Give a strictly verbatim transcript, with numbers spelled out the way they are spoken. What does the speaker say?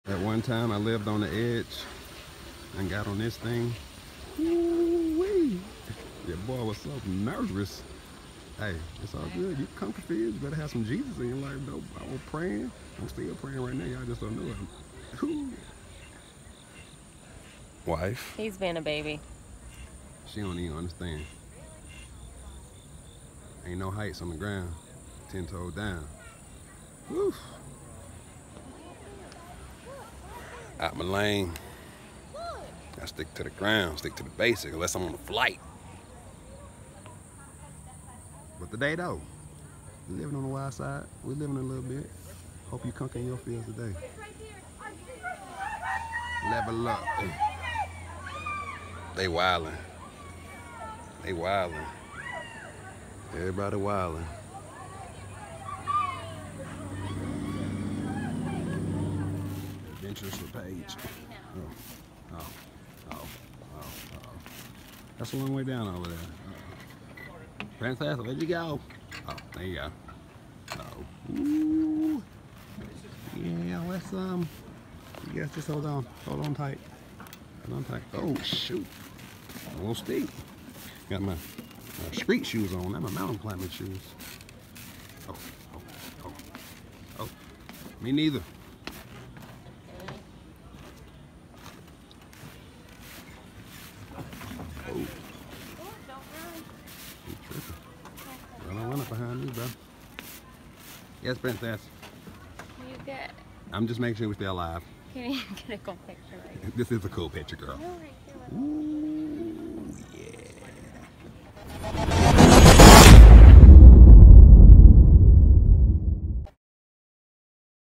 At one time, I lived on the edge and got on this thing. Ooh-wee. Your boy was so nervous. Hey, it's all good. You come confused. You better have some Jesus in your life, though. I was praying. I'm still praying right now. Y'all just don't know it. Ooh. Wife. He's been a baby. She don't even understand. Ain't no heights on the ground. Ten toes down. Woo. Out my lane. I stick to the ground, stick to the basics, unless I'm on a flight. But today though, we living on the wild side. We living a little bit. Hope you conquer your fields today. Level up. They wildin'. They wildin'. Everybody wildin'. Adventures for Paige. Oh, oh, oh, oh, oh. That's a long way down over there. Uh, Princess, where'd you go? Oh, there you go. Oh, ooh. Yeah, let's um. I guess just hold on, hold on tight, hold on tight. Oh shoot, a little steep. Got my, my street shoes on. Not my mountain climbing shoes. Oh, oh, oh, oh. Me neither. Oh. You tripping. Well, don't run up behind me, bro. Yes, Princess. You good? I'm just making sure we stay alive. Can you get a cool picture right here? This is a cool picture, girl. No, right here. Ooh.